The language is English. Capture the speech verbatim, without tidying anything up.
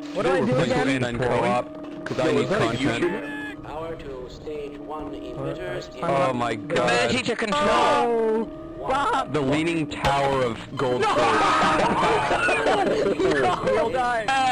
What do I do again? And co-op, because I need content. Power to stage one emitters. Oh my god. Ability to control! Oh, The Leaning Tower of Gold. no! We'll die!